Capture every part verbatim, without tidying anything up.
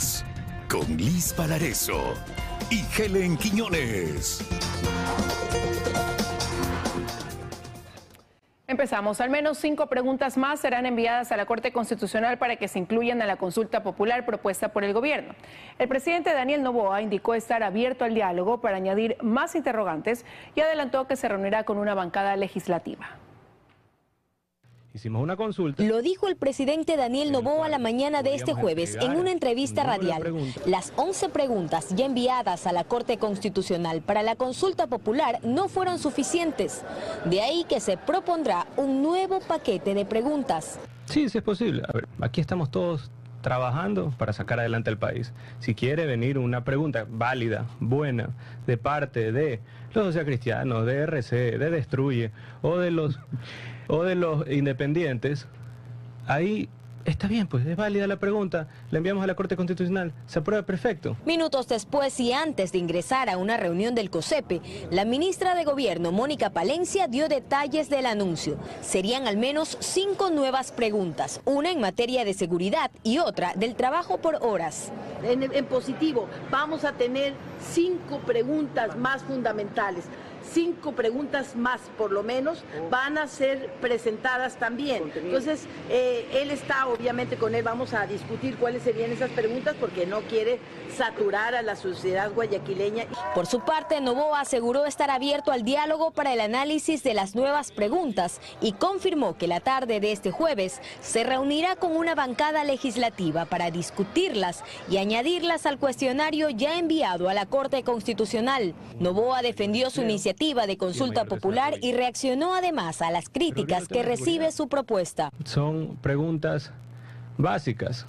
más con Liz Valareso y Helen Quiñones. Empezamos. Al menos cinco preguntas más serán enviadas a la Corte Constitucional para que se incluyan en la consulta popular propuesta por el gobierno. El presidente Daniel Noboa indicó estar abierto al diálogo para añadir más interrogantes y adelantó que se reunirá con una bancada legislativa. Hicimos una consulta. Lo dijo el presidente Daniel Noboa la mañana de este jueves en una entrevista radial. Las once preguntas ya enviadas a la Corte Constitucional para la consulta popular no fueron suficientes. De ahí que se propondrá un nuevo paquete de preguntas. Sí, sí es posible. A ver, aquí estamos todos trabajando para sacar adelante el país. Si quiere venir una pregunta válida, buena, de parte de los socialcristianos, de R C, de Destruye o de los o de los independientes, ahí está bien, pues es válida la pregunta, la enviamos a la Corte Constitucional, se aprueba, perfecto. Minutos después y antes de ingresar a una reunión del COSEPE, la ministra de Gobierno, Mónica Palencia, dio detalles del anuncio. Serían al menos cinco nuevas preguntas, una en materia de seguridad y otra del trabajo por horas. En, en positivo, vamos a tener cinco preguntas más fundamentales. Cinco preguntas más, por lo menos, van a ser presentadas también. Entonces, eh, él está, obviamente, con él vamos a discutir cuáles serían esas preguntas porque no quiere saturar a la sociedad guayaquileña. Por su parte, Noboa aseguró estar abierto al diálogo para el análisis de las nuevas preguntas y confirmó que la tarde de este jueves se reunirá con una bancada legislativa para discutirlas y añadirlas al cuestionario ya enviado a la Corte Constitucional. Noboa defendió su iniciativa de consulta popular y reaccionó además a las críticas que recibe su propuesta. Son preguntas básicas.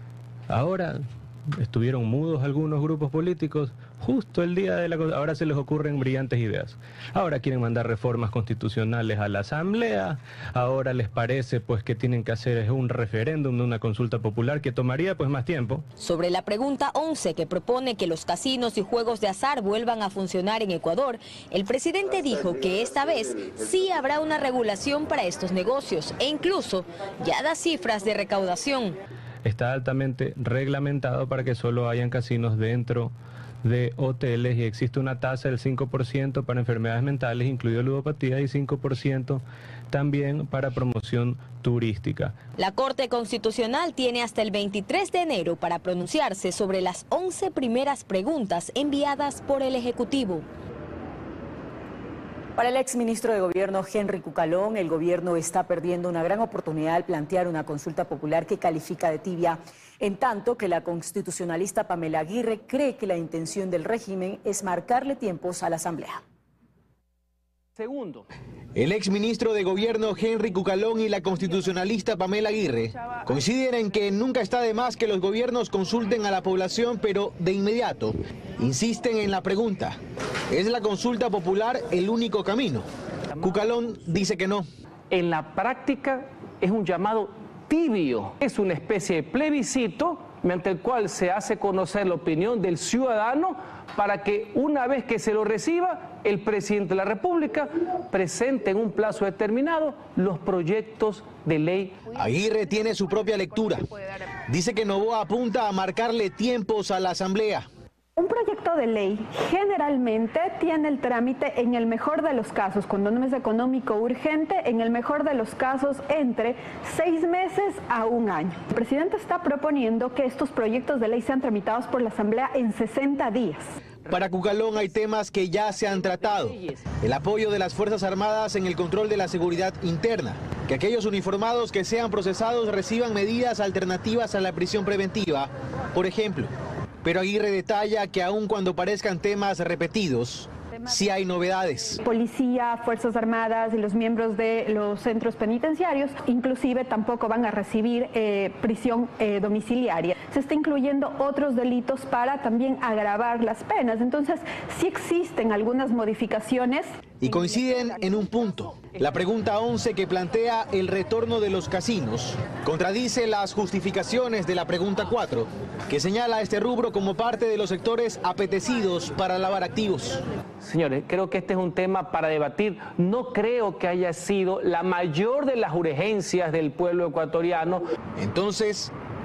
Ahora estuvieron mudos algunos grupos políticos justo el día de la... Ahora se les ocurren brillantes ideas. Ahora quieren mandar reformas constitucionales a la Asamblea. Ahora les parece pues que tienen que hacer un referéndum de una consulta popular que tomaría pues más tiempo. Sobre la pregunta once que propone que los casinos y juegos de azar vuelvan a funcionar en Ecuador, el presidente dijo que esta vez sí habrá una regulación para estos negocios e incluso ya da cifras de recaudación. Está altamente reglamentado para que solo hayan casinos dentro de hoteles y existe una tasa del cinco por ciento para enfermedades mentales, incluido ludopatía, y cinco por ciento también para promoción turística. La Corte Constitucional tiene hasta el veintitrés de enero para pronunciarse sobre las once primeras preguntas enviadas por el Ejecutivo. Para el exministro de Gobierno Henry Cucalón, el gobierno está perdiendo una gran oportunidad al plantear una consulta popular que califica de tibia, en tanto que la constitucionalista Pamela Aguirre cree que la intención del régimen es marcarle tiempos a la Asamblea. Segundo, el exministro de Gobierno Henry Cucalón y la constitucionalista Pamela Aguirre coinciden en que nunca está de más que los gobiernos consulten a la población, pero de inmediato insisten en la pregunta: ¿es la consulta popular el único camino? Cucalón dice que no. En la práctica es un llamado tibio, es una especie de plebiscito mediante el cual se hace conocer la opinión del ciudadano para que una vez que se lo reciba, el presidente de la República presente en un plazo determinado los proyectos de ley. Aguirre tiene su propia lectura. Dice que Noboa apunta a marcarle tiempos a la Asamblea. Un proyecto de ley generalmente tiene el trámite, en el mejor de los casos, cuando no es económico urgente, en el mejor de los casos entre seis meses a un año. El presidente está proponiendo que estos proyectos de ley sean tramitados por la Asamblea en sesenta días. Para Cucalón hay temas que ya se han tratado: el apoyo de las Fuerzas Armadas en el control de la seguridad interna, que aquellos uniformados que sean procesados reciban medidas alternativas a la prisión preventiva, por ejemplo. Pero Aguirre detalla que aun cuando parezcan temas repetidos, sí hay novedades. Policía, Fuerzas Armadas y los miembros de los centros penitenciarios inclusive tampoco van a recibir eh, prisión eh, domiciliaria. Se está incluyendo otros delitos para también agravar las penas. Entonces, sí existen algunas modificaciones. Y coinciden en un punto. La pregunta once, que plantea el retorno de los casinos, contradice las justificaciones de la pregunta cuatro, que señala este rubro como parte de los sectores apetecidos para lavar activos. Señores, creo que este es un tema para debatir. No creo que haya sido la mayor de las urgencias del pueblo ecuatoriano. Entonces,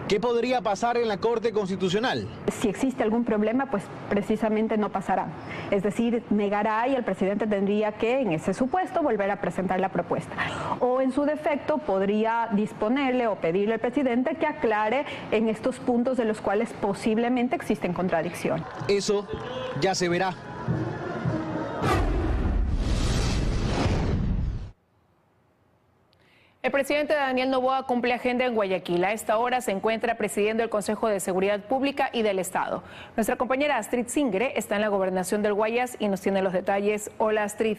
¿Qué podría pasar en la Corte Constitucional? Si existe algún problema, pues precisamente no pasará. Es decir, negará y el presidente tendría que, en ese supuesto, volver a presentar la propuesta. O en su defecto, podría disponerle o pedirle al presidente que aclare en estos puntos de los cuales posiblemente existen contradicciones. Eso ya se verá. El presidente Daniel Noboa cumple agenda en Guayaquil. A esta hora se encuentra presidiendo el Consejo de Seguridad Pública y del Estado. Nuestra compañera Astrid Singre está en la gobernación del Guayas y nos tiene los detalles. Hola, Astrid.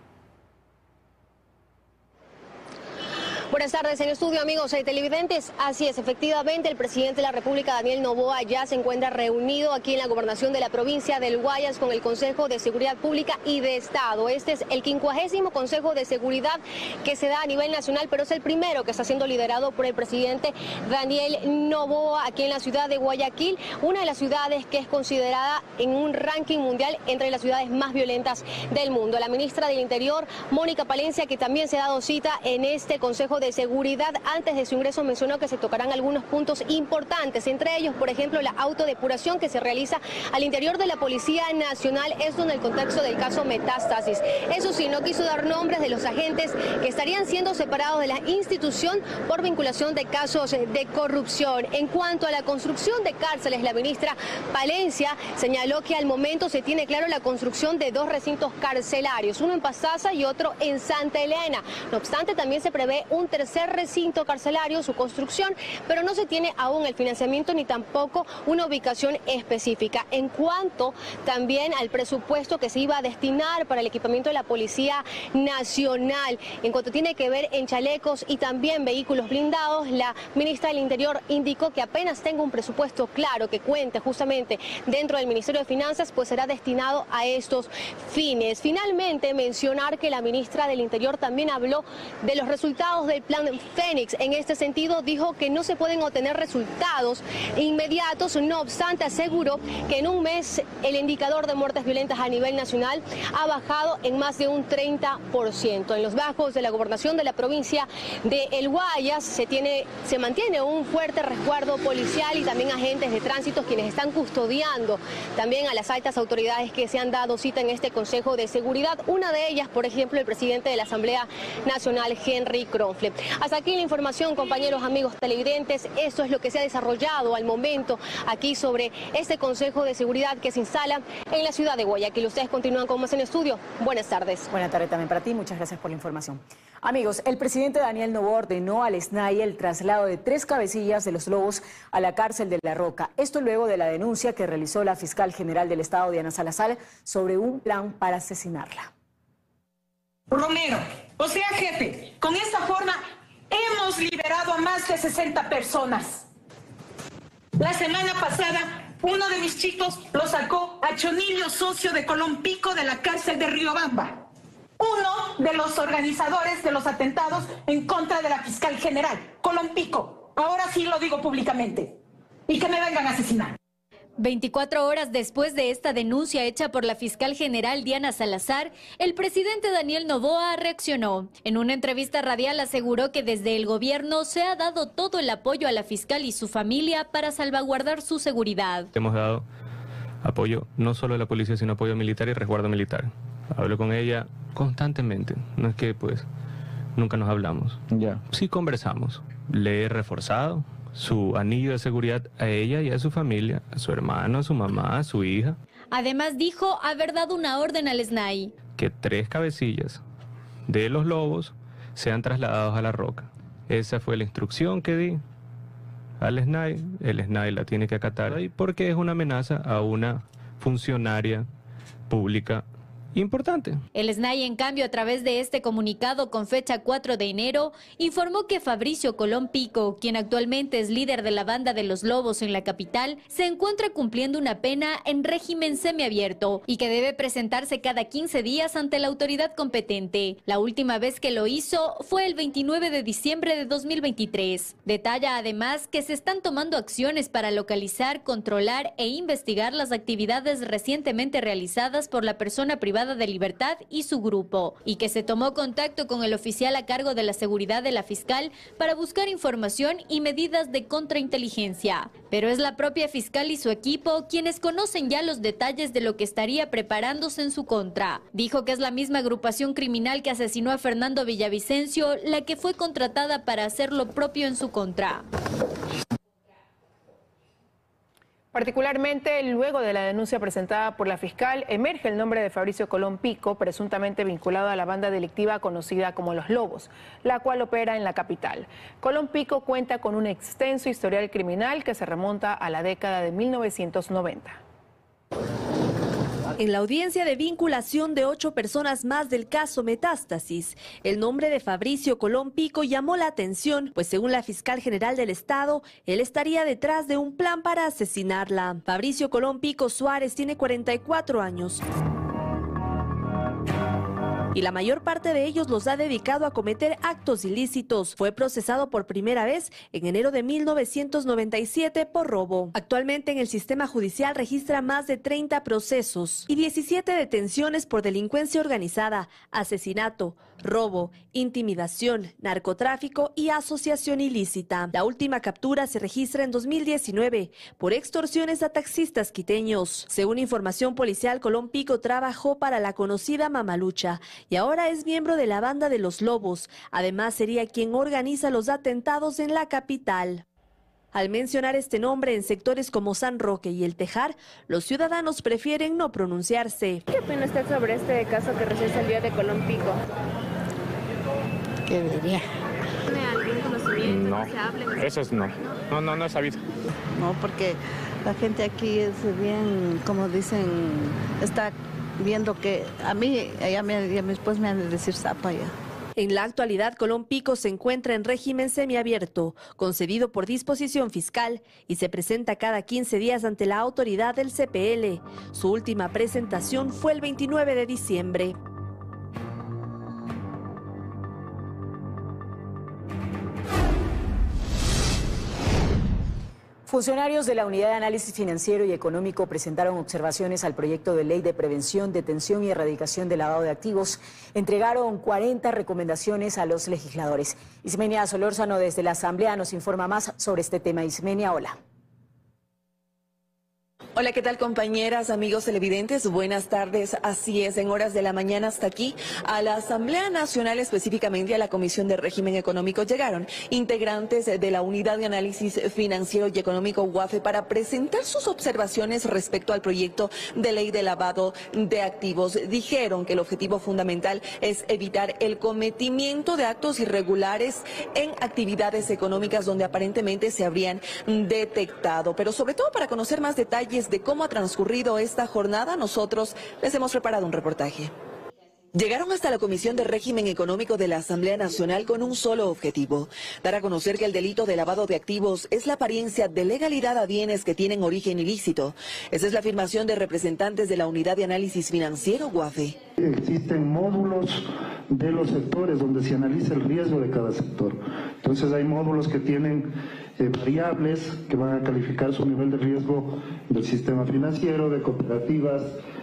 Buenas tardes en estudio, amigos y televidentes. Así es, efectivamente, el presidente de la República, Daniel Noboa, ya se encuentra reunido aquí en la gobernación de la provincia del Guayas con el Consejo de Seguridad Pública y de Estado. Este es el quincuagésimo Consejo de Seguridad que se da a nivel nacional, pero es el primero que está siendo liderado por el presidente Daniel Noboa aquí en la ciudad de Guayaquil, una de las ciudades que es considerada en un ranking mundial entre las ciudades más violentas del mundo. La ministra del Interior, Mónica Palencia, que también se ha dado cita en este Consejo de Seguridad, antes de su ingreso mencionó que se tocarán algunos puntos importantes, entre ellos, por ejemplo, la autodepuración que se realiza al interior de la Policía Nacional, esto en el contexto del caso Metástasis. Eso sí, no quiso dar nombres de los agentes que estarían siendo separados de la institución por vinculación de casos de corrupción. En cuanto a la construcción de cárceles, la ministra Palencia señaló que al momento se tiene claro la construcción de dos recintos carcelarios, uno en Pastaza y otro en Santa Elena. No obstante, también se prevé un tercer recinto carcelario, su construcción, pero no se tiene aún el financiamiento ni tampoco una ubicación específica. En cuanto también al presupuesto que se iba a destinar para el equipamiento de la Policía Nacional, en cuanto tiene que ver en chalecos y también vehículos blindados, la ministra del Interior indicó que apenas tenga un presupuesto claro que cuente justamente dentro del Ministerio de Finanzas, pues será destinado a estos fines. Finalmente, mencionar que la ministra del Interior también habló de los resultados del plan Fénix. En este sentido, dijo que no se pueden obtener resultados inmediatos, no obstante, aseguró que en un mes el indicador de muertes violentas a nivel nacional ha bajado en más de un treinta por ciento. En los bajos de la gobernación de la provincia de El Guayas se, tiene, se mantiene un fuerte resguardo policial y también agentes de tránsito quienes están custodiando también a las altas autoridades que se han dado cita en este Consejo de Seguridad. Una de ellas, por ejemplo, el presidente de la Asamblea Nacional, Henry Kronfle. Hasta aquí la información, compañeros, amigos televidentes. Esto es lo que se ha desarrollado al momento aquí sobre este Consejo de Seguridad que se instala en la ciudad de Guayaquil. Ustedes continúan con más en estudio. Buenas tardes. Buenas tardes también para ti. Muchas gracias por la información. Amigos, el presidente Daniel Noboa ordenó al S N A I el traslado de tres cabecillas de los Lobos a la cárcel de La Roca. Esto luego de la denuncia que realizó la fiscal general del Estado, Diana Salazar, sobre un plan para asesinarla. Romero, o sea, jefe, con esta forma hemos liberado a más de sesenta personas. La semana pasada, uno de mis chicos lo sacó a Chonillo, socio de Colón Pico, de la cárcel de Riobamba. Uno de los organizadores de los atentados en contra de la fiscal general, Colón Pico. Ahora sí lo digo públicamente. Y que me vengan a asesinar. veinticuatro horas después de esta denuncia hecha por la fiscal general Diana Salazar, el presidente Daniel Noboa reaccionó. En una entrevista radial aseguró que desde el gobierno se ha dado todo el apoyo a la fiscal y su familia para salvaguardar su seguridad. Hemos dado apoyo no solo a la policía, sino apoyo militar y resguardo militar. Hablo con ella constantemente, no es que pues nunca nos hablamos. Ya. Sí conversamos, le he reforzado su anillo de seguridad a ella y a su familia, a su hermano, a su mamá, a su hija. Además dijo haber dado una orden al S N A I. Que tres cabecillas de los Lobos sean trasladados a La Roca. Esa fue la instrucción que di al S N A I. El S N A I la tiene que acatar ahí porque es una amenaza a una funcionaria pública importante. El S N A I, en cambio, a través de este comunicado con fecha cuatro de enero, informó que Fabricio Colón Pico, quien actualmente es líder de la banda de los Lobos en la capital, se encuentra cumpliendo una pena en régimen semiabierto y que debe presentarse cada quince días ante la autoridad competente. La última vez que lo hizo fue el veintinueve de diciembre de dos mil veintitrés. Detalla además que se están tomando acciones para localizar, controlar e investigar las actividades recientemente realizadas por la persona privada privada de libertad y su grupo, y que se tomó contacto con el oficial a cargo de la seguridad de la fiscal para buscar información y medidas de contrainteligencia. Pero es la propia fiscal y su equipo quienes conocen ya los detalles de lo que estaría preparándose en su contra. Dijo que es la misma agrupación criminal que asesinó a Fernando Villavicencio la que fue contratada para hacer lo propio en su contra. Particularmente luego de la denuncia presentada por la fiscal, emerge el nombre de Fabricio Colón Pico, presuntamente vinculado a la banda delictiva conocida como Los Lobos, la cual opera en la capital. Colón Pico cuenta con un extenso historial criminal que se remonta a la década de mil novecientos noventa. En la audiencia de vinculación de ocho personas más del caso Metástasis, el nombre de Fabricio Colón Pico llamó la atención, pues según la fiscal general del estado, él estaría detrás de un plan para asesinarla. Fabricio Colón Pico Suárez tiene cuarenta y cuatro años. Y la mayor parte de ellos los ha dedicado a cometer actos ilícitos. Fue procesado por primera vez en enero de mil novecientos noventa y siete por robo. Actualmente en el sistema judicial registra más de treinta procesos y diecisiete detenciones por delincuencia organizada, asesinato, robo, intimidación, narcotráfico y asociación ilícita. La última captura se registra en dos mil diecinueve por extorsiones a taxistas quiteños. Según información policial, Colón Pico trabajó para la conocida Mamalucha y ahora es miembro de la banda de Los Lobos. Además, sería quien organiza los atentados en la capital. Al mencionar este nombre en sectores como San Roque y El Tejar, los ciudadanos prefieren no pronunciarse. ¿Qué opina usted sobre este caso que recién salió de Colón Pico? ¿Qué diría? ¿Tiene algún conocimiento? No, ¿No se habla? eso es no. No, no, no he sabido. No, porque la gente aquí es bien, como dicen, está viendo que a mí, a mí, a mí después me han de decir zapa ya. En la actualidad, Colón Pico se encuentra en régimen semiabierto, concedido por disposición fiscal, y se presenta cada quince días ante la autoridad del C P L. Su última presentación fue el veintinueve de diciembre. Funcionarios de la Unidad de Análisis Financiero y Económico presentaron observaciones al proyecto de ley de prevención, detención y erradicación del lavado de activos. Entregaron cuarenta recomendaciones a los legisladores. Ismenia Solórzano desde la Asamblea nos informa más sobre este tema. Ismenia, hola. Hola, ¿qué tal compañeras, amigos televidentes? Buenas tardes. Así es, en horas de la mañana hasta aquí, a la Asamblea Nacional, específicamente a la Comisión de Régimen Económico, llegaron integrantes de la Unidad de Análisis Financiero y Económico U A F E para presentar sus observaciones respecto al proyecto de ley de lavado de activos. Dijeron que el objetivo fundamental es evitar el cometimiento de actos irregulares en actividades económicas donde aparentemente se habrían detectado, pero sobre todo para conocer más detalles de cómo ha transcurrido esta jornada, nosotros les hemos preparado un reportaje. Llegaron hasta la Comisión de Régimen Económico de la Asamblea Nacional con un solo objetivo: dar a conocer que el delito de lavado de activos es la apariencia de legalidad a bienes que tienen origen ilícito. Esa es la afirmación de representantes de la Unidad de Análisis Financiero U A F E. Existen módulos de los sectores donde se analiza el riesgo de cada sector. Entonces hay módulos que tienen eh, variables que van a calificar su nivel de riesgo del sistema financiero, de cooperativas,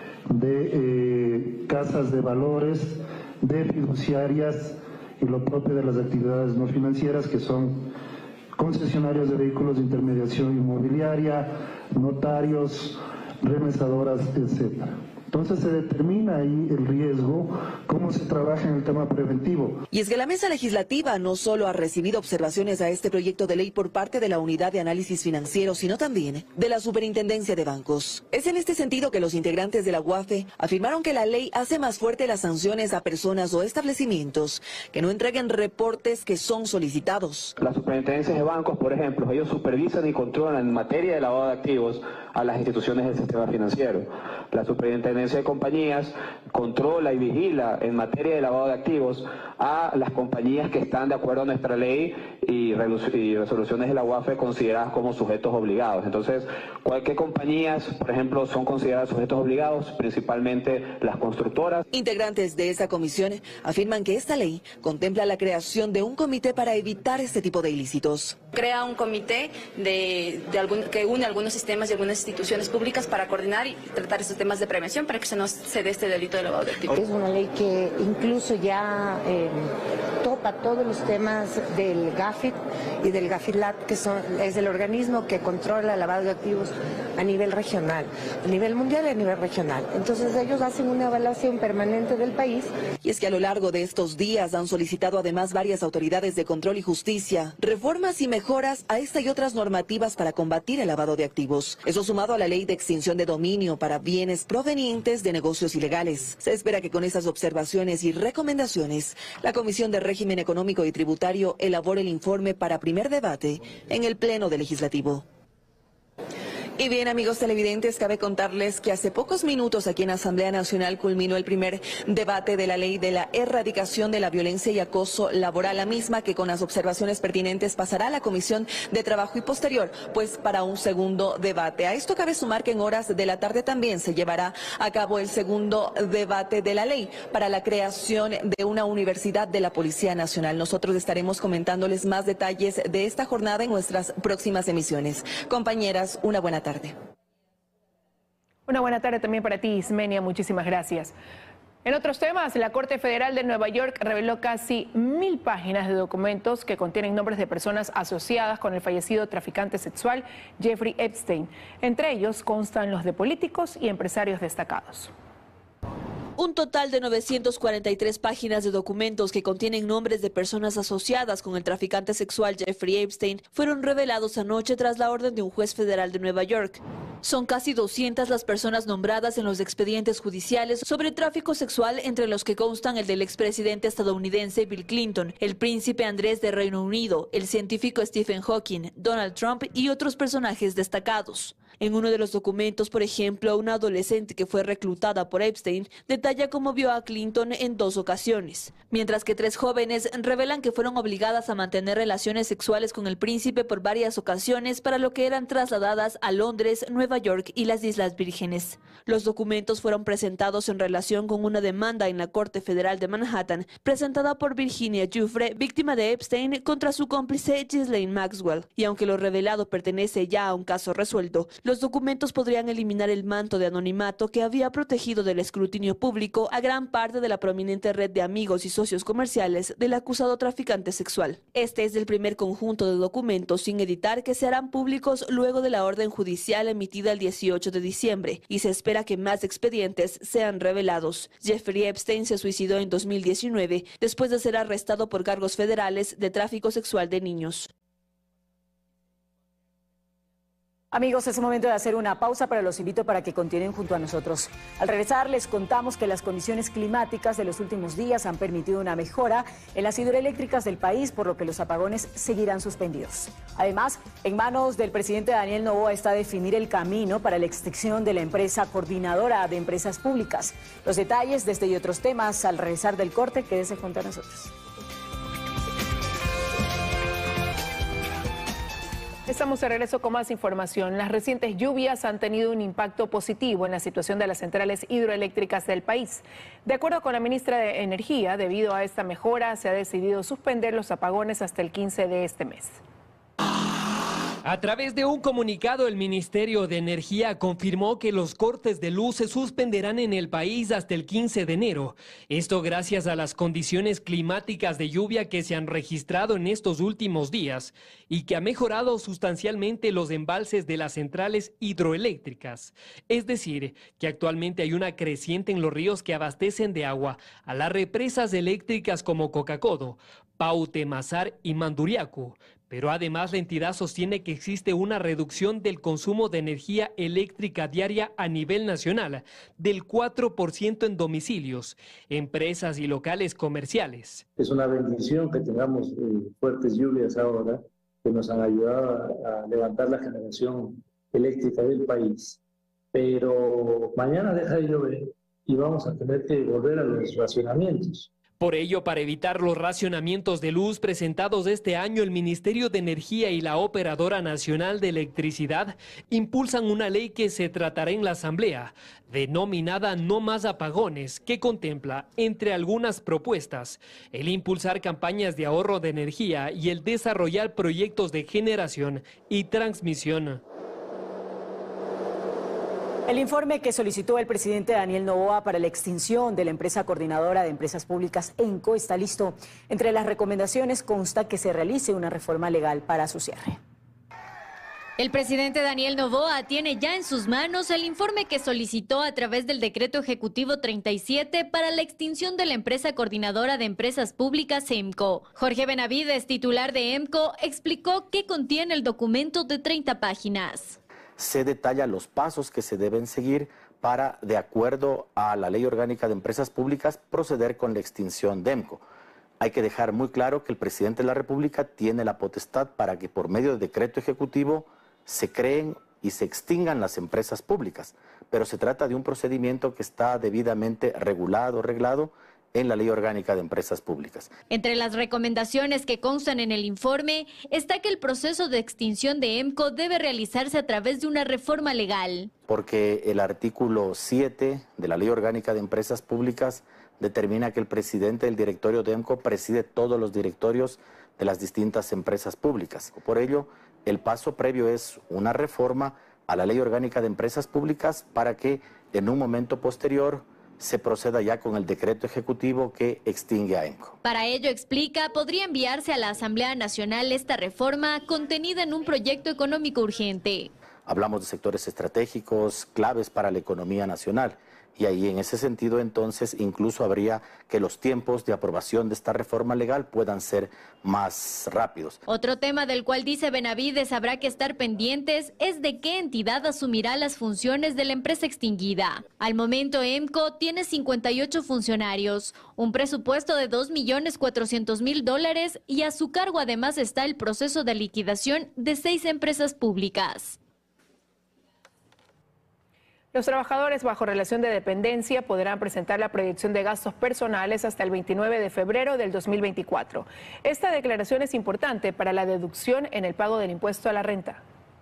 de eh, casas de valores, de fiduciarias y lo propio de las actividades no financieras, que son concesionarios de vehículos de intermediación inmobiliaria, notarios, remesadoras, etcétera. Entonces se determina ahí el riesgo, cómo se trabaja en el tema preventivo. Y es que la mesa legislativa no solo ha recibido observaciones a este proyecto de ley por parte de la Unidad de Análisis Financiero, sino también de la Superintendencia de Bancos. Es en este sentido que los integrantes de la U A F E afirmaron que la ley hace más fuerte las sanciones a personas o establecimientos que no entreguen reportes que son solicitados. Las superintendencias de bancos, por ejemplo, ellos supervisan y controlan en materia de lavado de activos a las instituciones del sistema financiero. La superintendencia de compañías controla y vigila en materia de lavado de activos a las compañías que están de acuerdo a nuestra ley y, y resoluciones de la U A F E consideradas como sujetos obligados. Entonces, ¿qué compañías, por ejemplo, son consideradas sujetos obligados? Principalmente las constructoras. Integrantes de esta comisión afirman que esta ley contempla la creación de un comité para evitar este tipo de ilícitos. Crea un comité de, de algún, que une algunos sistemas y algunas instituciones públicas para coordinar y tratar estos temas de prevención, investigación para que se, nos, se dé este delito de lavado de activos. Es una ley que incluso ya eh, topa todos los temas del GAFIT y del GAFILAT, que son, es el organismo que controla el lavado de activos a nivel regional, a nivel mundial y a nivel regional. Entonces ellos hacen una evaluación permanente del país. Y es que a lo largo de estos días han solicitado además varias autoridades de control y justicia reformas y mejoras a esta y otras normativas para combatir el lavado de activos. Eso sumado a la ley de extinción de dominio para bienes provenientes de negocios ilegales. Se espera que con esas observaciones y recomendaciones, la Comisión de Régimen Económico y Tributario elabore el informe para primer debate en el Pleno del Legislativo. Y bien, amigos televidentes, cabe contarles que hace pocos minutos aquí en Asamblea Nacional culminó el primer debate de la ley de la erradicación de la violencia y acoso laboral, la misma que con las observaciones pertinentes pasará a la Comisión de Trabajo y posterior, pues para un segundo debate. A esto cabe sumar que en horas de la tarde también se llevará a cabo el segundo debate de la ley para la creación de una universidad de la Policía Nacional. Nosotros estaremos comentándoles más detalles de esta jornada en nuestras próximas emisiones. Compañeras, una buena tarde. tarde. Una buena tarde también para ti, Ismenia, muchísimas gracias. En otros temas, la Corte Federal de Nueva York reveló casi mil páginas de documentos que contienen nombres de personas asociadas con el fallecido traficante sexual Jeffrey Epstein. Entre ellos constan los de políticos y empresarios destacados. Un total de novecientas cuarenta y tres páginas de documentos que contienen nombres de personas asociadas con el traficante sexual Jeffrey Epstein fueron revelados anoche tras la orden de un juez federal de Nueva York. Son casi doscientas las personas nombradas en los expedientes judiciales sobre tráfico sexual, entre los que constan el del expresidente estadounidense Bill Clinton, el príncipe Andrés de Reino Unido, el científico Stephen Hawking, Donald Trump y otros personajes destacados. En uno de los documentos, por ejemplo, una adolescente que fue reclutada por Epstein detalla cómo vio a Clinton en dos ocasiones, mientras que tres jóvenes revelan que fueron obligadas a mantener relaciones sexuales con el príncipe por varias ocasiones, para lo que eran trasladadas a Londres, Nueva York y las Islas Vírgenes. Los documentos fueron presentados en relación con una demanda en la Corte Federal de Manhattan, presentada por Virginia Giuffre, víctima de Epstein, contra su cómplice Ghislaine Maxwell. Y aunque lo revelado pertenece ya a un caso resuelto, los documentos podrían eliminar el manto de anonimato que había protegido del escrutinio público a gran parte de la prominente red de amigos y socios comerciales del acusado traficante sexual. Este es el primer conjunto de documentos sin editar que se harán públicos luego de la orden judicial emitida el dieciocho de diciembre, y se espera que más expedientes sean revelados. Jeffrey Epstein se suicidó en dos mil diecinueve después de ser arrestado por cargos federales de tráfico sexual de niños. Amigos, es momento de hacer una pausa, pero los invito para que continúen junto a nosotros. Al regresar les contamos que las condiciones climáticas de los últimos días han permitido una mejora en las hidroeléctricas del país, por lo que los apagones seguirán suspendidos. Además, en manos del presidente Daniel Noboa está definir el camino para la extinción de la empresa coordinadora de empresas públicas. Los detalles de este y otros temas al regresar del corte, quédese junto a nosotros. Estamos de regreso con más información. Las recientes lluvias han tenido un impacto positivo en la situación de las centrales hidroeléctricas del país. De acuerdo con la ministra de Energía, debido a esta mejora, se ha decidido suspender los apagones hasta el quince de este mes. A través de un comunicado, el Ministerio de Energía confirmó que los cortes de luz se suspenderán en el país hasta el quince de enero. Esto gracias a las condiciones climáticas de lluvia que se han registrado en estos últimos días y que ha mejorado sustancialmente los embalses de las centrales hidroeléctricas. Es decir, que actualmente hay una creciente en los ríos que abastecen de agua a las represas eléctricas como Cocacodo, Paute, Mazar y Manduriaco. Pero además la entidad sostiene que existe una reducción del consumo de energía eléctrica diaria a nivel nacional del cuatro por ciento en domicilios, empresas y locales comerciales. Es una bendición que tengamos eh, fuertes lluvias ahora que nos han ayudado a, a levantar la generación eléctrica del país. Pero mañana deja de llover y vamos a tener que volver a los racionamientos. Por ello, para evitar los racionamientos de luz presentados este año, el Ministerio de Energía y la Operadora Nacional de Electricidad impulsan una ley que se tratará en la Asamblea, denominada No Más Apagones, que contempla, entre algunas propuestas, el impulsar campañas de ahorro de energía y el desarrollar proyectos de generación y transmisión. El informe que solicitó el presidente Daniel Noboa para la extinción de la empresa coordinadora de empresas públicas EMCO está listo. Entre las recomendaciones consta que se realice una reforma legal para su cierre. El presidente Daniel Noboa tiene ya en sus manos el informe que solicitó a través del decreto ejecutivo treinta y siete para la extinción de la empresa coordinadora de empresas públicas EMCO. Jorge Benavides, titular de EMCO, explicó qué contiene el documento de treinta páginas. Se detalla los pasos que se deben seguir para, de acuerdo a la Ley Orgánica de Empresas Públicas, proceder con la extinción de EMCO. Hay que dejar muy claro que el presidente de la República tiene la potestad para que por medio de decreto ejecutivo se creen y se extingan las empresas públicas, pero se trata de un procedimiento que está debidamente regulado, reglado en la Ley Orgánica de Empresas Públicas. Entre las recomendaciones que constan en el informe está que el proceso de extinción de EMCO debe realizarse a través de una reforma legal. Porque el artículo siete de la Ley Orgánica de Empresas Públicas determina que el presidente del directorio de EMCO preside todos los directorios de las distintas empresas públicas. Por ello, el paso previo es una reforma a la Ley Orgánica de Empresas Públicas para que en un momento posterior se proceda ya con el decreto ejecutivo que extingue a EMCO. Para ello, explica, podría enviarse a la Asamblea Nacional esta reforma contenida en un proyecto económico urgente. Hablamos de sectores estratégicos, claves para la economía nacional. Y ahí en ese sentido entonces incluso habría que los tiempos de aprobación de esta reforma legal puedan ser más rápidos. Otro tema del cual dice Benavides habrá que estar pendientes es de qué entidad asumirá las funciones de la empresa extinguida. Al momento EMCO tiene cincuenta y ocho funcionarios, un presupuesto de dos millones cuatrocientos mil dólares y a su cargo además está el proceso de liquidación de seis empresas públicas. Los trabajadores bajo relación de dependencia podrán presentar la proyección de gastos personales hasta el veintinueve de febrero del dos mil veinticuatro. Esta declaración es importante para la deducción en el pago del impuesto a la renta.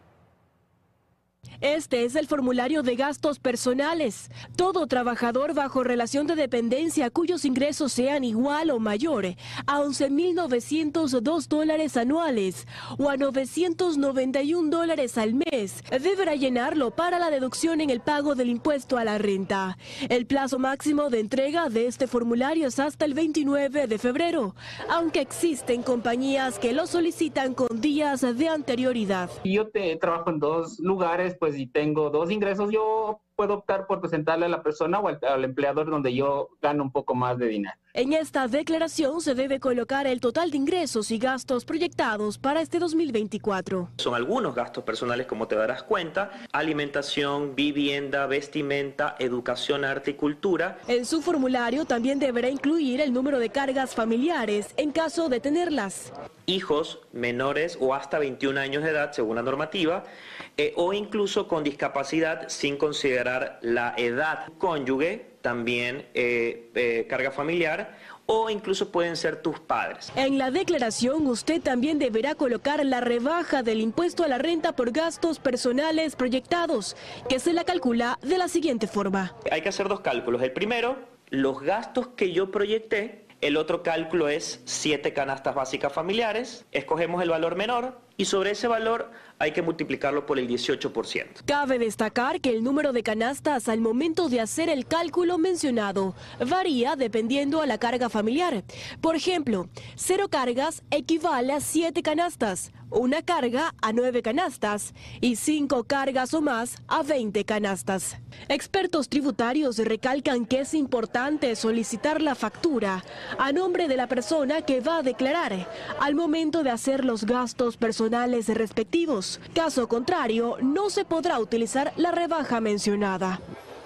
Este es el formulario de gastos personales. Todo trabajador bajo relación de dependencia cuyos ingresos sean igual o mayor a once mil novecientos dos dólares anuales o a novecientos noventa y un dólares al mes deberá llenarlo para la deducción en el pago del impuesto a la renta. El plazo máximo de entrega de este formulario es hasta el veintinueve de febrero, aunque existen compañías que lo solicitan con días de anterioridad. Yo te, trabajo en dos lugares, pues y tengo dos ingresos, yo puedo optar por presentarle a la persona o al, al empleador donde yo gano un poco más de dinero. En esta declaración se debe colocar el total de ingresos y gastos proyectados para este dos mil veinticuatro. Son algunos gastos personales, como te darás cuenta: alimentación, vivienda, vestimenta, educación, arte y cultura. En su formulario también deberá incluir el número de cargas familiares en caso de tenerlas. Hijos menores o hasta veintiún años de edad, según la normativa, eh, o incluso con discapacidad sin considerar la edad. Cónyuge, también eh, eh, carga familiar, o incluso pueden ser tus padres. En la declaración usted también deberá colocar la rebaja del impuesto a la renta por gastos personales proyectados, que se la calcula de la siguiente forma. Hay que hacer dos cálculos. El primero, los gastos que yo proyecté. El otro cálculo es siete canastas básicas familiares. Escogemos el valor menor y sobre ese valor hay que multiplicarlo por el dieciocho por ciento. Cabe destacar que el número de canastas al momento de hacer el cálculo mencionado varía dependiendo a la carga familiar. Por ejemplo, cero cargas equivale a siete canastas, una carga a nueve canastas y cinco cargas o más a veinte canastas. Expertos tributarios recalcan que es importante solicitar la factura a nombre de la persona que va a declarar al momento de hacer los gastos personales respectivos. Caso contrario, no se podrá utilizar la rebaja mencionada.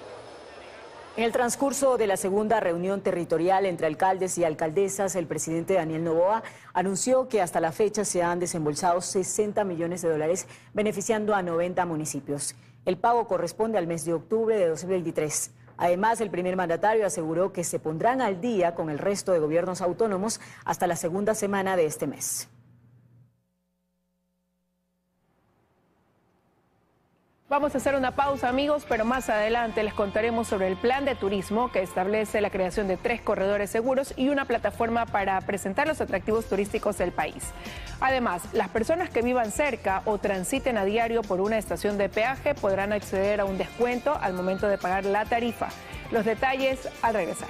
En el transcurso de la segunda reunión territorial entre alcaldes y alcaldesas, el presidente Daniel Noboa anunció que hasta la fecha se han desembolsado sesenta millones de dólares beneficiando a noventa municipios. El pago corresponde al mes de octubre de dos mil veintitrés. Además, el primer mandatario aseguró que se pondrán al día con el resto de gobiernos autónomos hasta la segunda semana de este mes. Vamos a hacer una pausa, amigos, pero más adelante les contaremos sobre el plan de turismo que establece la creación de tres corredores seguros y una plataforma para presentar los atractivos turísticos del país. Además, las personas que vivan cerca o transiten a diario por una estación de peaje podrán acceder a un descuento al momento de pagar la tarifa. Los detalles al regresar.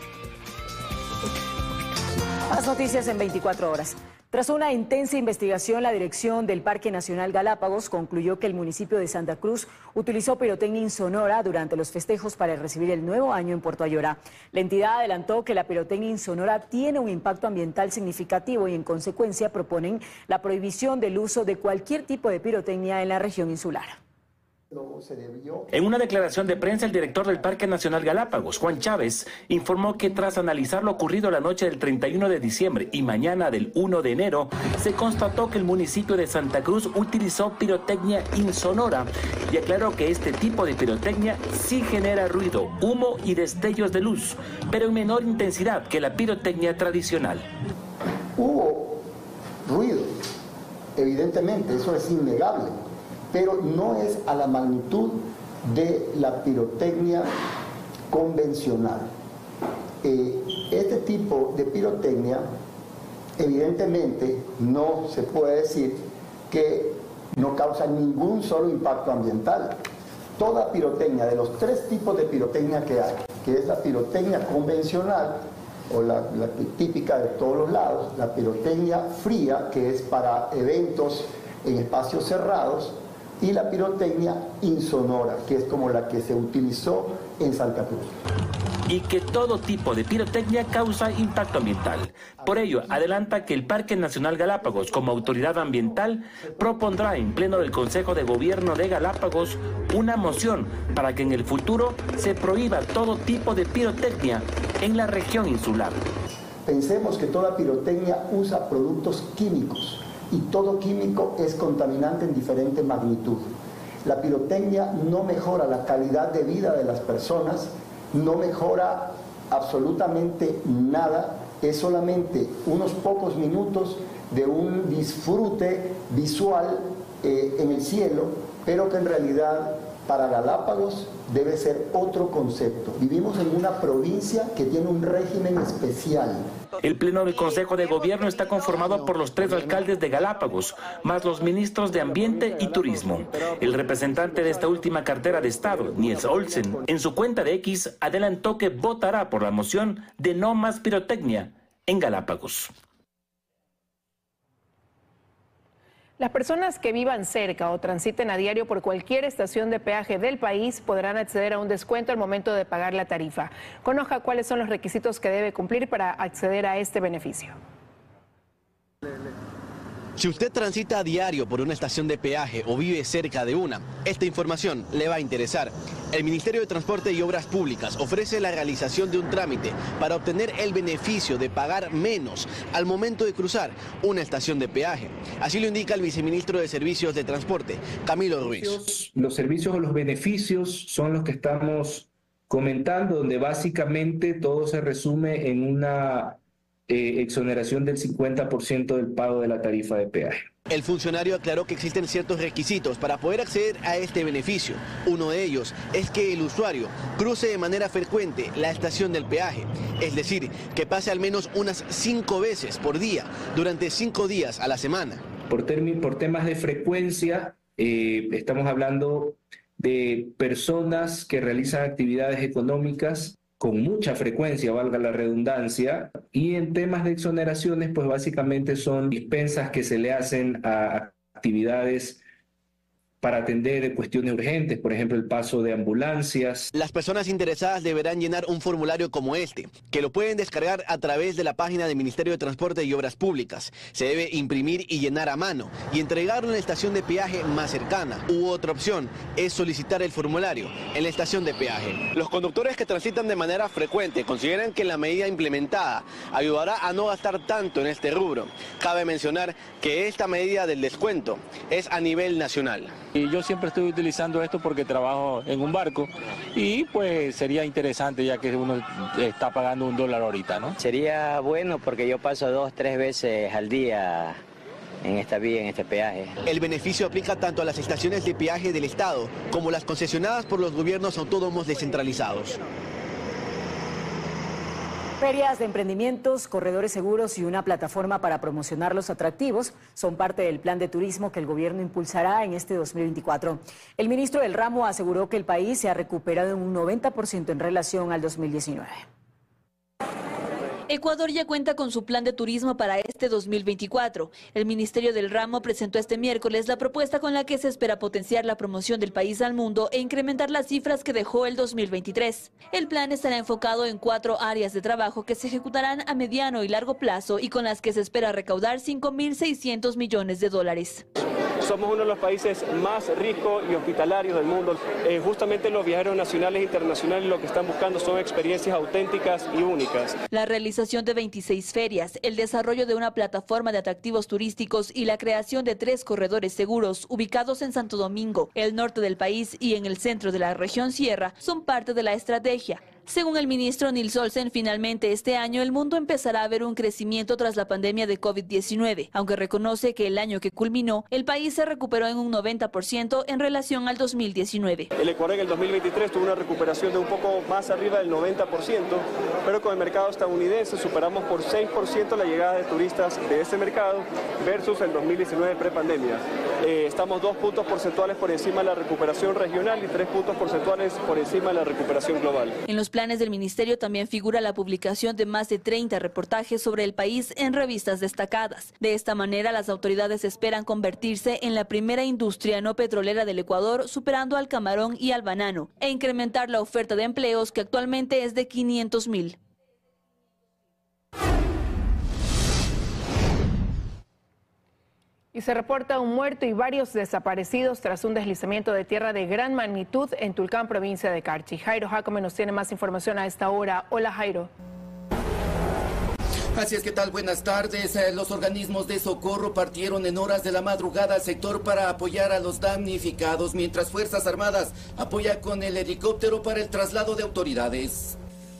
Más noticias en veinticuatro horas. Tras una intensa investigación, la dirección del Parque Nacional Galápagos concluyó que el municipio de Santa Cruz utilizó pirotecnia insonora durante los festejos para recibir el nuevo año en Puerto Ayora. La entidad adelantó que la pirotecnia insonora tiene un impacto ambiental significativo y en consecuencia proponen la prohibición del uso de cualquier tipo de pirotecnia en la región insular. En una declaración de prensa, el director del Parque Nacional Galápagos, Juan Chávez, informó que tras analizar lo ocurrido la noche del treinta y uno de diciembre y mañana del uno de enero, se constató que el municipio de Santa Cruz utilizó pirotecnia insonora y aclaró que este tipo de pirotecnia sí genera ruido, humo y destellos de luz, pero en menor intensidad que la pirotecnia tradicional. Hubo ruido, evidentemente, eso es innegable, pero no es a la magnitud de la pirotecnia convencional. Eh, este tipo de pirotecnia, evidentemente, no se puede decir que no causa ningún solo impacto ambiental. Toda pirotecnia, de los tres tipos de pirotecnia que hay, que es la pirotecnia convencional, o la, la típica de todos los lados, la pirotecnia fría, que es para eventos en espacios cerrados, y la pirotecnia insonora, que es como la que se utilizó en Santa Cruz. Y que todo tipo de pirotecnia causa impacto ambiental. Por ello, adelanta que el Parque Nacional Galápagos, como autoridad ambiental, propondrá en pleno del Consejo de Gobierno de Galápagos una moción para que en el futuro se prohíba todo tipo de pirotecnia en la región insular. Pensemos que toda pirotecnia usa productos químicos, y todo químico es contaminante en diferente magnitud. La pirotecnia no mejora la calidad de vida de las personas, no mejora absolutamente nada, es solamente unos pocos minutos de un disfrute visual eh, en el cielo, pero que en realidad para Galápagos debe ser otro concepto. Vivimos en una provincia que tiene un régimen especial. El Pleno del Consejo de Gobierno está conformado por los tres alcaldes de Galápagos, más los ministros de Ambiente y Turismo. El representante de esta última cartera de Estado, Niels Olsen, en su cuenta de X adelantó que votará por la moción de no más pirotecnia en Galápagos. Las personas que vivan cerca o transiten a diario por cualquier estación de peaje del país podrán acceder a un descuento al momento de pagar la tarifa. Conozca cuáles son los requisitos que debe cumplir para acceder a este beneficio. Si usted transita a diario por una estación de peaje o vive cerca de una, esta información le va a interesar. El Ministerio de Transporte y Obras Públicas ofrece la realización de un trámite para obtener el beneficio de pagar menos al momento de cruzar una estación de peaje. Así lo indica el viceministro de Servicios de Transporte, Camilo Ruiz. Los servicios o los beneficios son los que estamos comentando, donde básicamente todo se resume en una Eh, exoneración del cincuenta por ciento del pago de la tarifa de peaje. El funcionario aclaró que existen ciertos requisitos para poder acceder a este beneficio. Uno de ellos es que el usuario cruce de manera frecuente la estación del peaje, es decir, que pase al menos unas cinco veces por día durante cinco días a la semana. Por, por temas de frecuencia, eh, estamos hablando de personas que realizan actividades económicas con mucha frecuencia, valga la redundancia, y en temas de exoneraciones, pues básicamente son dispensas que se le hacen a actividades para atender cuestiones urgentes, por ejemplo, el paso de ambulancias. Las personas interesadas deberán llenar un formulario como este, que lo pueden descargar a través de la página del Ministerio de Transporte y Obras Públicas. Se debe imprimir y llenar a mano y entregarlo en la estación de peaje más cercana. U otra opción es solicitar el formulario en la estación de peaje. Los conductores que transitan de manera frecuente consideran que la medida implementada ayudará a no gastar tanto en este rubro. Cabe mencionar que esta medida del descuento es a nivel nacional. Y yo siempre estoy utilizando esto porque trabajo en un barco y pues sería interesante ya que uno está pagando un dólar ahorita, ¿no? Sería bueno porque yo paso dos, tres veces al día en esta vía, en este peaje. El beneficio aplica tanto a las estaciones de peaje del Estado como las concesionadas por los gobiernos autónomos descentralizados. Ferias de emprendimientos, corredores seguros y una plataforma para promocionar los atractivos son parte del plan de turismo que el gobierno impulsará en este dos mil veinticuatro. El ministro del ramo aseguró que el país se ha recuperado en un noventa por ciento en relación al dos mil diecinueve. Ecuador ya cuenta con su plan de turismo para este dos mil veinticuatro. El Ministerio del Ramo presentó este miércoles la propuesta con la que se espera potenciar la promoción del país al mundo e incrementar las cifras que dejó el dos mil veintitrés. El plan estará enfocado en cuatro áreas de trabajo que se ejecutarán a mediano y largo plazo y con las que se espera recaudar cinco mil seiscientos millones de dólares. Somos uno de los países más ricos y hospitalarios del mundo. Eh, justamente los viajeros nacionales e internacionales lo que están buscando son experiencias auténticas y únicas. La realización de veintiséis ferias, el desarrollo de una plataforma de atractivos turísticos y la creación de tres corredores seguros ubicados en Santo Domingo, el norte del país y en el centro de la región Sierra son parte de la estrategia. Según el ministro Nils Olsen, finalmente este año el mundo empezará a ver un crecimiento tras la pandemia de COVID diecinueve, aunque reconoce que el año que culminó, el país se recuperó en un noventa por ciento en relación al dos mil diecinueve. El Ecuador en el dos mil veintitrés tuvo una recuperación de un poco más arriba del noventa por ciento, pero con el mercado estadounidense superamos por seis por ciento la llegada de turistas de ese mercado versus el dos mil diecinueve prepandemia. Eh, estamos dos puntos porcentuales por encima de la recuperación regional y tres puntos porcentuales por encima de la recuperación global. En los planes del ministerio también figura la publicación de más de treinta reportajes sobre el país en revistas destacadas. De esta manera, las autoridades esperan convertirse en la primera industria no petrolera del Ecuador, superando al camarón y al banano, e incrementar la oferta de empleos que actualmente es de quinientos mil. Y se reporta un muerto y varios desaparecidos tras un deslizamiento de tierra de gran magnitud en Tulcán, provincia de Carchi. Jairo Jacome nos tiene más información a esta hora. Hola, Jairo. Así es, ¿qué tal? Buenas tardes. Los organismos de socorro partieron en horas de la madrugada al sector para apoyar a los damnificados, mientras Fuerzas Armadas apoya con el helicóptero para el traslado de autoridades.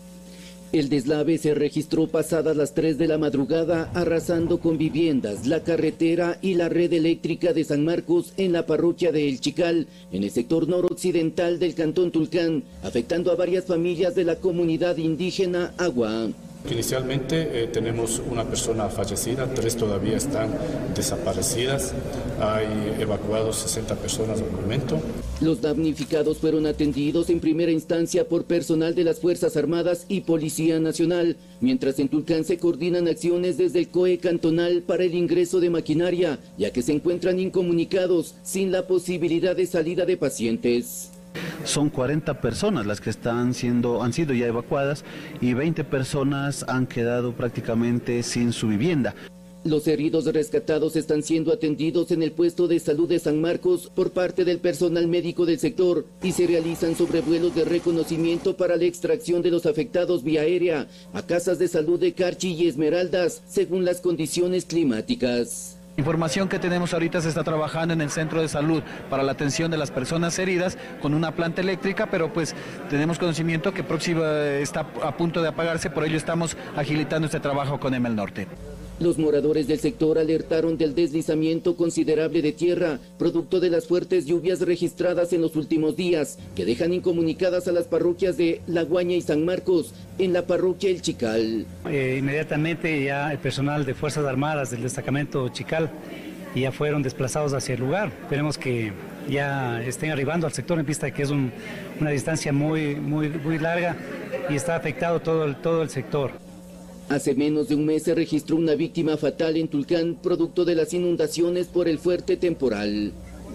El deslave se registró pasadas las tres de la madrugada, arrasando con viviendas, la carretera y la red eléctrica de San Marcos en la parroquia de El Chical, en el sector noroccidental del cantón Tulcán, afectando a varias familias de la comunidad indígena Agua. Inicialmente eh, tenemos una persona fallecida, tres todavía están desaparecidas, hay evacuados sesenta personas al momento. Los damnificados fueron atendidos en primera instancia por personal de las Fuerzas Armadas y Policía Nacional, mientras en Tulcán se coordinan acciones desde el C O E cantonal para el ingreso de maquinaria, ya que se encuentran incomunicados sin la posibilidad de salida de pacientes. Son cuarenta personas las que están siendo, han sido ya evacuadas y veinte personas han quedado prácticamente sin su vivienda. Los heridos rescatados están siendo atendidos en el puesto de salud de San Marcos por parte del personal médico del sector y se realizan sobrevuelos de reconocimiento para la extracción de los afectados vía aérea a casas de salud de Carchi y Esmeraldas según las condiciones climáticas. Información que tenemos ahorita, se está trabajando en el centro de salud para la atención de las personas heridas con una planta eléctrica, pero pues tenemos conocimiento que próxima está a punto de apagarse, por ello estamos agilitando este trabajo con EMEL Norte. Los moradores del sector alertaron del deslizamiento considerable de tierra, producto de las fuertes lluvias registradas en los últimos días, que dejan incomunicadas a las parroquias de La Guaña y San Marcos, en la parroquia El Chical. Eh, inmediatamente ya el personal de Fuerzas Armadas del destacamento Chical ya fueron desplazados hacia el lugar. Esperemos que ya estén arribando al sector en vista de que es un, una distancia muy, muy, muy larga y está afectado todo el, todo el sector. Hace menos de un mes se registró una víctima fatal en Tulcán, producto de las inundaciones por el fuerte temporal.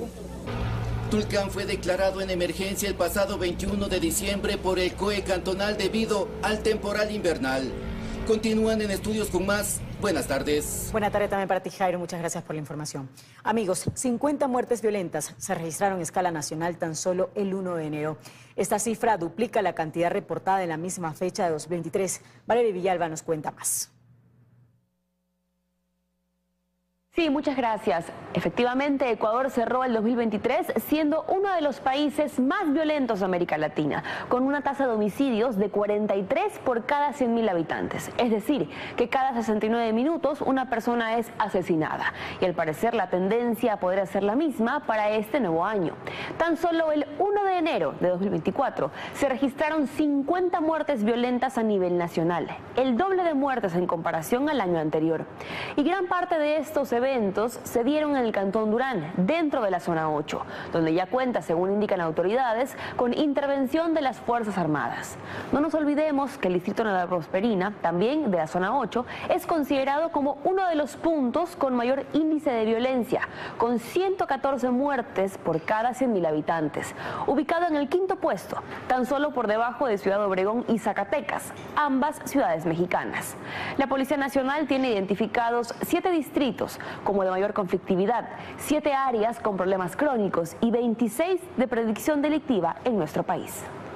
Tulcán fue declarado en emergencia el pasado veintiuno de diciembre por el C O E cantonal debido al temporal invernal. Continúan en estudios con más. Buenas tardes. Buenas tardes también para ti, Jairo. Muchas gracias por la información. Amigos, cincuenta muertes violentas se registraron en escala nacional tan solo el uno de enero. Esta cifra duplica la cantidad reportada en la misma fecha de dos mil veintitrés. Valeria Villalba nos cuenta más. Sí, muchas gracias. Efectivamente, Ecuador cerró el dos mil veintitrés siendo uno de los países más violentos de América Latina, con una tasa de homicidios de cuarenta y tres por cada cien mil habitantes. Es decir, que cada sesenta y nueve minutos una persona es asesinada. Y al parecer la tendencia podría ser la misma para este nuevo año. Tan solo el uno de enero de dos mil veinticuatro se registraron cincuenta muertes violentas a nivel nacional, el doble de muertes en comparación al año anterior. Y gran parte de estos eventos se dieron en el Cantón Durán, dentro de la zona ocho, donde ya cuenta, según indican autoridades, con intervención de las Fuerzas Armadas. No nos olvidemos que el distrito de La Prosperina, también de la zona ocho, es considerado como uno de los puntos con mayor índice de violencia, con ciento catorce muertes por cada cien mil habitantes, ubicado en el quinto puesto, tan solo por debajo de Ciudad Obregón y Zacatecas, ambas ciudades mexicanas. La Policía Nacional tiene identificados siete distritos como de mayor conflictividad, siete áreas con problemas crónicos y veintiséis de predicción delictiva en nuestro país.